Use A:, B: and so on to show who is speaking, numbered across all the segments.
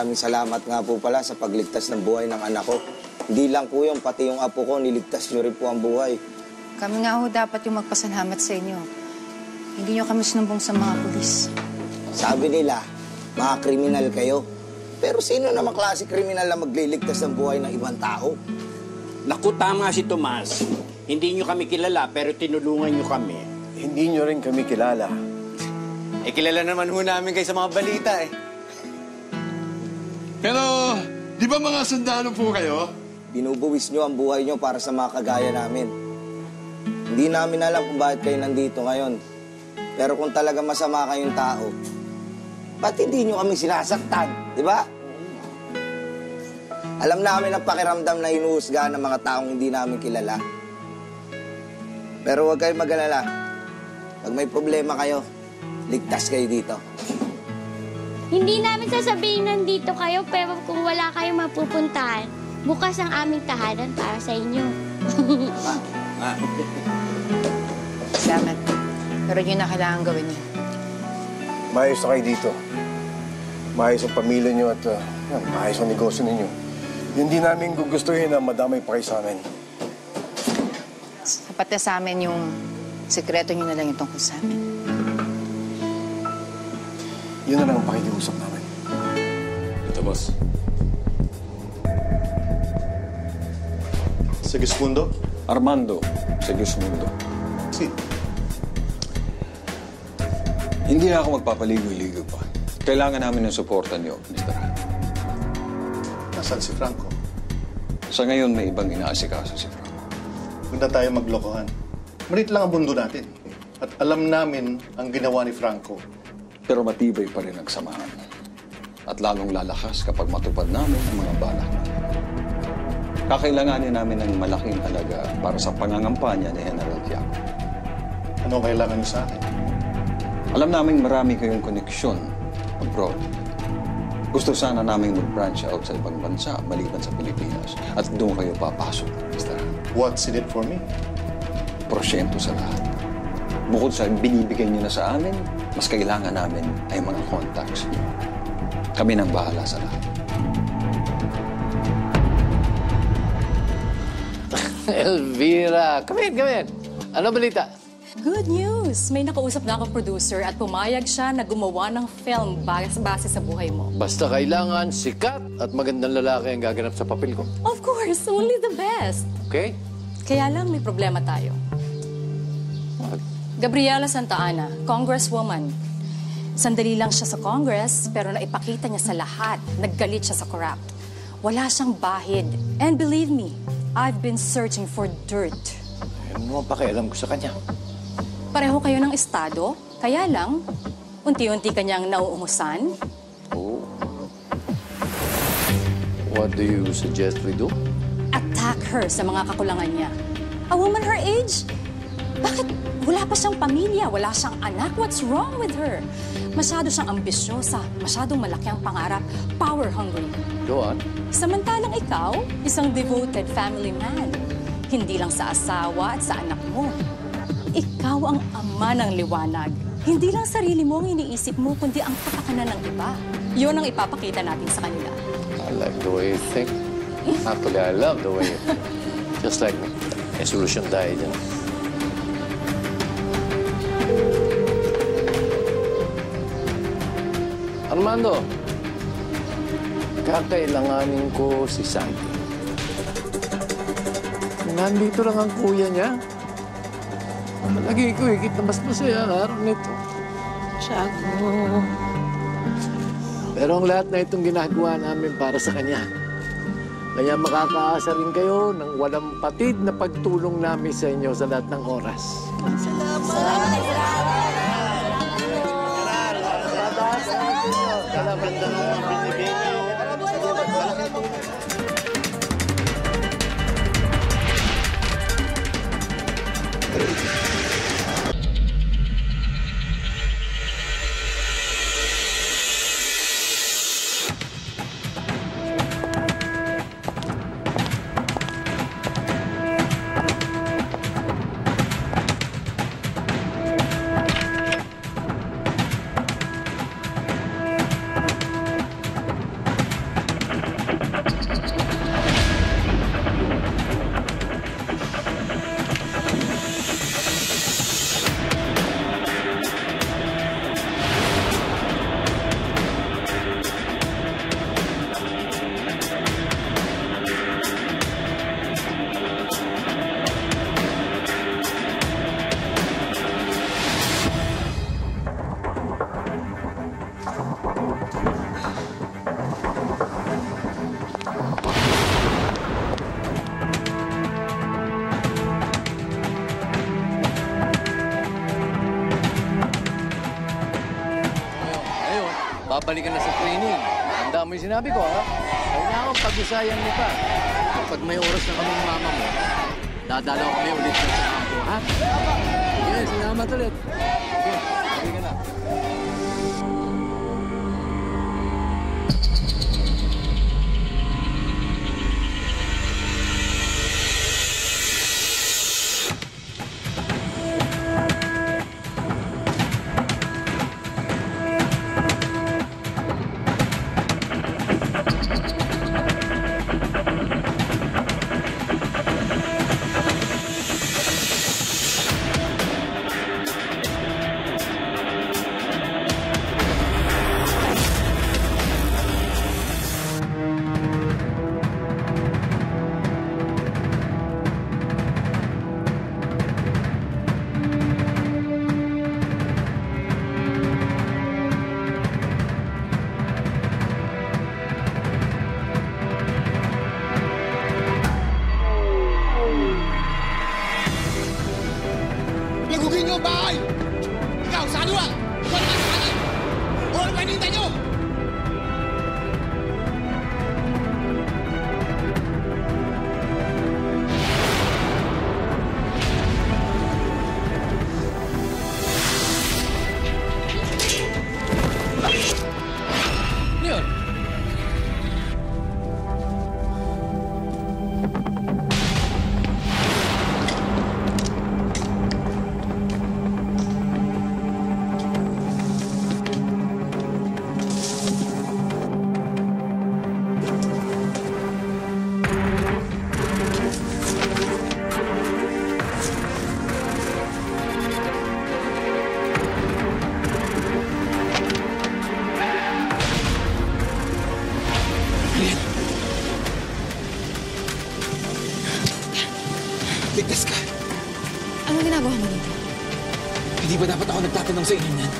A: maraming salamat nga po pala sa pagligtas ng buhay ng anak ko. Hindi lang po yun, pati yung apo ko, niligtas nyo rin po ang buhay.
B: Kami nga ho dapat yung magpasalamat sa inyo. Hindi nyo kami sinumbong sa mga pulis.
A: Sabi nila, mga kriminal kayo. Pero sino naman klase kriminal na magliligtas ng buhay ng ibang tao?
C: Naku, tama si Tomas. Hindi nyo kami kilala, pero tinulungan nyo kami.
D: Hindi nyo rin kami kilala.
E: Kilala naman ho namin kayo sa mga balita eh.
F: Pero, di ba mga sundalo po kayo?
A: Binubuwis nyo ang buhay nyo para sa mga kagaya namin. Hindi namin alam kung bakit kayo nandito ngayon. Pero kung talaga masama kayong tao, ba't hindi nyo kami sinasaktan? Di ba? Alam namin ang pakiramdam na hinuhusgahan ng mga taong hindi namin kilala. Pero huwag kayong mag-alala. Pag may problema kayo, ligtas kayo dito.
G: Hindi namin sasabihin nandito kayo, pero kung wala kayong mapupuntahan, bukas ang aming tahanan para sa inyo.
B: Salamat. Pero yun na kailangan gawin niyo.
D: Maayos na kayo dito. Maayos ang pamilya nyo at maayos ang negosyo ninyo. Hindi namin gugustuhin na madamay pa kayo sa amin.
B: Sapat na sa amin yung sekreto niyo na lang yung tungkol sa amin.
D: Yun na lang ang pakikiusap namin.
H: Ito, boss.
F: Sigismundo?
H: Armando, Sigismundo.
F: Si.
H: Hindi na ako magpapaligoy-ligoy pa. Kailangan namin ng suporta niyo, Mr. Han.
F: Nasaan si Franco?
H: Sa ngayon, may ibang inaasikaso si Franco.
F: Huwag na tayo maglokohan. Malit lang ang mundo natin. At alam namin ang ginawa ni Franco.
H: Pero matibay pa rin ang samahan. At lalong lalakas kapag matupad namin ang mga balak namin. Kakailanganin namin ng malaking halaga para sa pangangampanya ni General Tiago.
F: Ano kailangan niyo sa akin?
H: Alam namin marami kayong koneksyon abroad. Gusto sana namin mag-branch out sa ibang bansa maliban sa Pilipinas. At doon kayo papasok, Mr. Han.
F: What's in it for me?
H: Porsyento sa lahat. Bukod sa binibigay niyo na sa amin, mas kailangan namin ay mga contacts niyo. Kami nang bahala sa lahat.
I: Elvira, come in. Ano balita?
J: Good news! May nakausap na akong producer at pumayag siya na gumawa ng film base sa buhay mo.
I: Basta kailangan sikat at magandang lalaki ang gaganap sa papel ko.
J: Of course! Only the best!
I: Okay?
J: Kaya lang may problema tayo. Gabriela Santa Ana, congresswoman. Sandali lang siya sa Congress, pero naipakita niya sa lahat. Naggalit siya sa corrupt. Wala siyang bahid. And believe me, I've been searching for dirt.
I: Ano ang pakialam ko sa kanya?
J: Pareho kayo ng estado, kaya lang, unti-unti kanyang nauungusan.
I: Oh. What do you suggest we do?
J: Attack her sa mga kakulangan niya. A woman her age? Bakit wala pa siyang pamilya, wala siyang anak? What's wrong with her? Masyado siyang ambisyosa, masyadong malaki ang pangarap, power-hungry.
I: Go on.
J: Samantalang ikaw, isang devoted family man. Hindi lang sa asawa at sa anak mo. Ikaw ang ama ng liwanag. Hindi lang sarili mo ang iniisip mo, kundi ang kapakanan ng iba. Yun ang ipapakita natin sa kanila.
I: I like the way you think. Actually, I love the way you think. Just like me. May solusyon tayo dyan. Armando, kakailanganin ko si Sandy. Nandito lang ang kuya niya. Lagi ko higit na mas masaya ang araw nito.
J: Tiago.
I: Pero ang lahat na itong ginagawa namin para sa kanya. Kaya makakaasa rin kayo ng walang patid na pagtulong namin sa inyo sa lahat ng oras. babalik ka na sa training. Tanda mo yung sinabi ko, ha? Kailangan pag-isayan mo pa. Kapag may oras na kaming mama mo, dadalaw kami ulit sa kampo, ha? Sige, salamat ulit. Sige, balik ka na.
K: Ligtas ka.
B: Anong ginagawa mo dito?
K: Hindi ba dapat ako nagtatanong sa inyo niyan?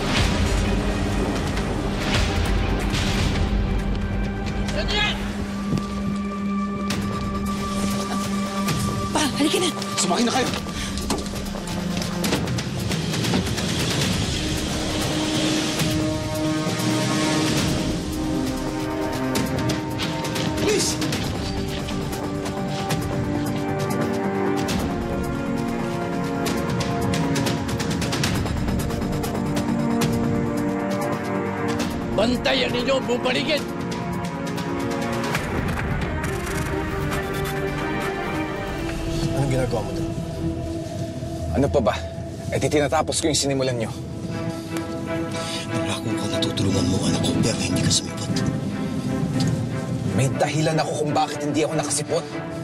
B: Pa, halika na.
K: Sumakay na kayo. Please!
I: Bantayan ninyo ang buong paligid!
K: Anong ginagawa mo doon? Ano pa ba? Eh, tinatapos ko yung sinimulan nyo.
A: Nangako ka na tutulungan mo anak ko, pero hindi ka sumipot.
K: May dahilan ako kung bakit hindi ako nakasipot.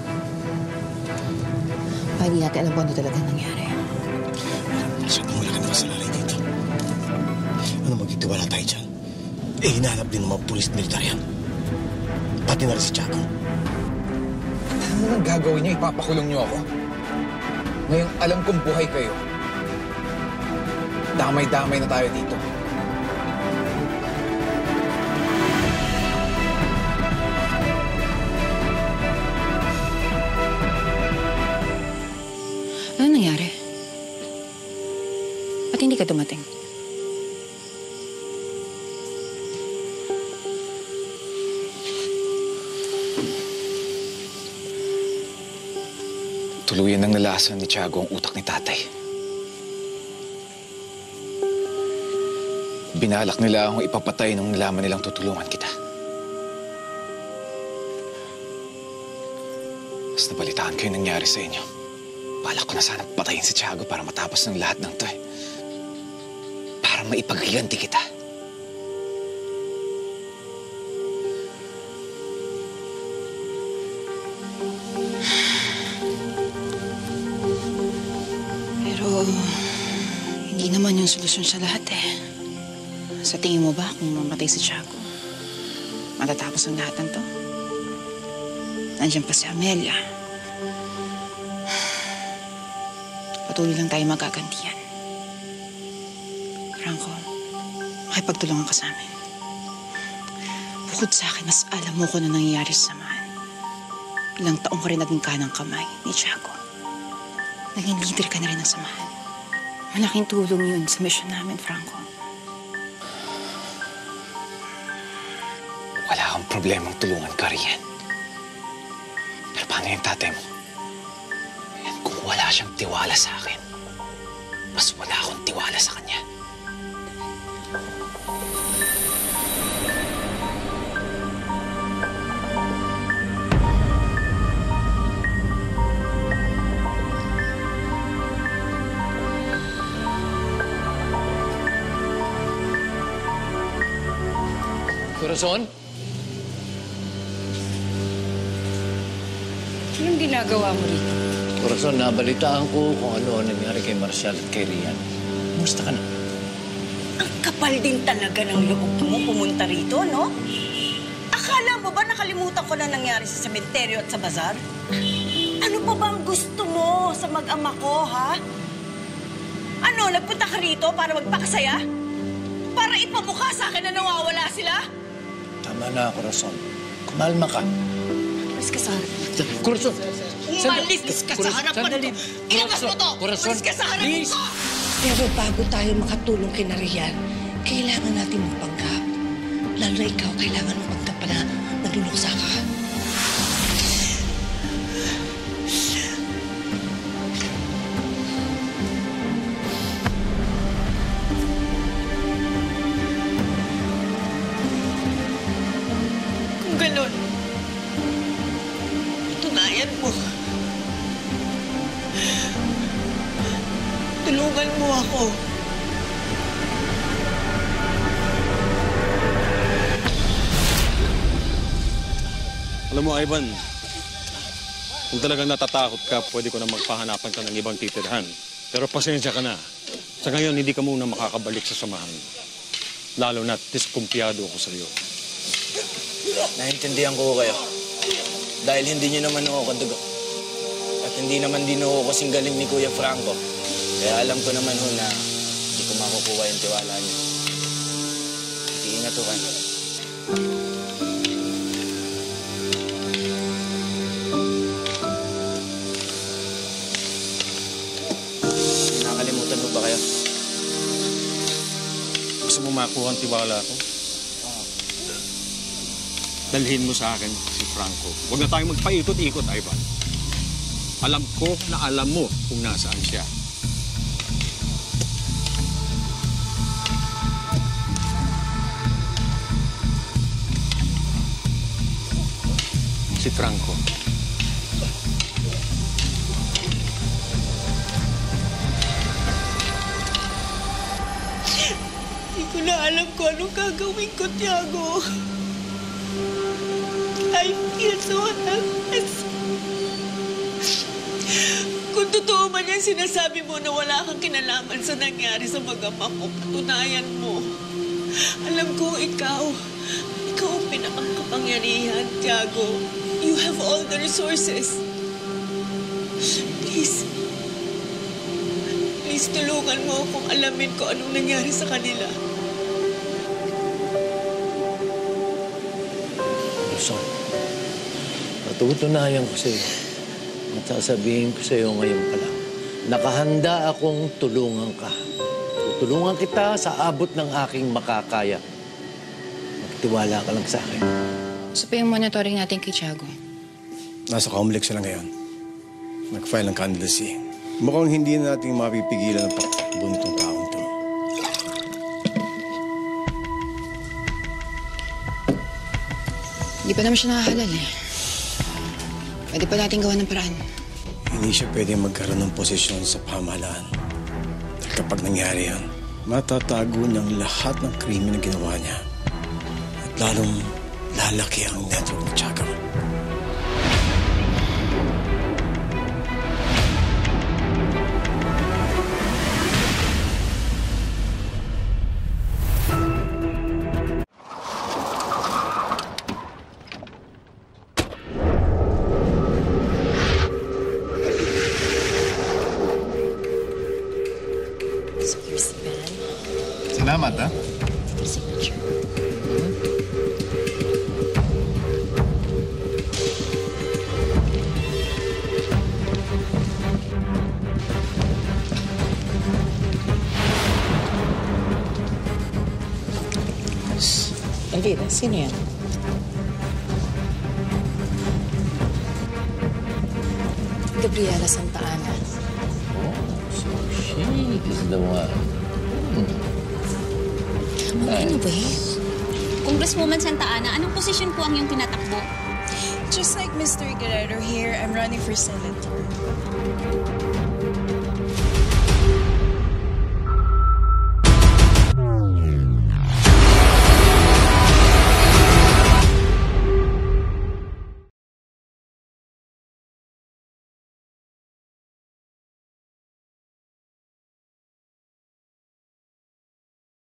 B: Hindi natin alam kung ano talaga nangyari.
A: Masyadong wala ka na kasalalay dito. Ano magtitiwala tayo dyan? Eh, hinahanap din ng mga pulis at militar yan. Pati na rin si Tiago.
K: Ano nang gagawin niyo? Ipapakulong niyo ako? Ngayong alam kong buhay kayo. Damay-damay na tayo dito.
B: Ano nangyari? Ba't hindi ka dumating?
K: Tuluyan ng nalasan ni Tiago ang utak ni tatay. Binalak nila akong ipapatay nung nalaman nilang tutulungan kita. Mas nabalitaan ko yung nangyari sa inyo. Balak ko na sana patayin si Tiago para matapos ng lahat ng to eh. Para maipaghiganti kita.
B: Hindi naman yung solusyon sa lahat eh. Sa tingin mo ba kung mamatay si Tiago, matatapos ang lahat ng to? Nandiyan pa si Amelia. Patuloy lang tayo magagantihan. Franco, makipagtulungan ka sa amin. Bukod sa akin, mas alam mo kung ano nangyayari sa samahan. Ilang taong ka rin naging kanang kamay ni Tiago. Naging leader ka na rin ng samahan. Malaking tulong yun sa mission namin, Franco.
K: Wala akong problemang tulungan ka, Rhian. Pero paano yung tatay mo? Yan, kung wala siyang tiwala sa akin, mas wala akong tiwala sa kanya.
I: Corazon?
B: Anong ginagawa mo rito?
I: Corazon, nabalitaan ko kung ano ang nangyari kay Marcial at kay Rhian. Kumusta ka na?
L: Ang kapal din talaga ng loob mo pumunta rito, no? Akala mo ba nakalimutan ko na nangyari sa sementeryo at sa bazar? Ano pa ba ang gusto mo sa mag-ama ko, ha? Ano, nagpunta ka rito para magpakasaya? Para ipamukha sa akin na nawawala sila?
I: Tama na, Corazon. Kumalma ka.
L: Umalis ka sa harap.
I: Corazon!
L: Umalis ka sa harapan ko! Ilabas mo to!
I: Corazon!
L: Umalis ka sa harapan ko!
M: Pero bago tayo makatulong kina Rhian, kailangan natin magpanggap. Lalo na ikaw, kailangan mo magtap na naluluksa ka.
L: Kung ganun, tunayan mo. Tulungan mo ako.
H: Alam mo, Ivan, kung talagang natatakot ka, pwede ko na magpahanapan ka ng ibang titirhan. Pero pasensya ka na. Sa ngayon, hindi ka muna makakabalik sa samahan. Lalo na diskumpiyado ako sa iyo.
N: Naintindihan ko kayo. Dahil hindi niyo naman ako kadugo. At hindi naman din ako kasing galing ni Kuya Franco. Kaya alam ko naman ho na hindi ko makukuha yung tiwala niyo. Iingat ho kayo. Nakalimutan mo ba kayo?
H: Gusto mo makuha ang tiwala ko? Dalhin mo sa akin si Franco. Huwag na tayong magpaikot-ikot, Ivan. Alam ko na alam mo kung nasaan siya. Si Franco.
L: Hindi ko na alam kung anong gagawin ko, Tiago. I feel so helpless. Kung totoo man yan sinasabi mo na wala kang kinalaman sa nangyari sa mag-ama ko, patunayan mo. Alam ko ikaw ang pinakakapangyarihan, Tiago. You have all the resources. Please tulungan mo akong alamin ko anong nangyari sa kanila.
I: Corazon, patutunayan ko sa iyo at sasabihin ko sa iyo ngayon pa lang. Nakahanda akong tulungan ka. Tutulungan kita sa abot ng aking makakaya. Magtiwala ka lang sa akin.
B: So pa yung monitoring natin kay Tiago?
D: Nasa complex sila ngayon. Nag-file ng candidacy. Mukhang hindi natin mapipigilan ang pagtakbo nitong taong to.
B: Hindi pa naman siya nakahalal eh. Pwede pa natin gawa ng paraan.
D: Hindi siya pwede magkaroon ng posisyon sa pamahalaan. Dahil kapag nangyari yan, matatago niyang lahat ng krimen na ginawa niya. At lalong lalaki ang network ni Tiago.
F: Salamat, ha?
B: Signature.
M: Elvira, sino yan?
B: Gabriela Santa Ana.
I: So she is the one.
B: Anyways,
O: Congresswoman Santa Ana, anong posisyon po ang iyong tinatakbo?
B: just like Mr. Guerrero here, I'm running for senator.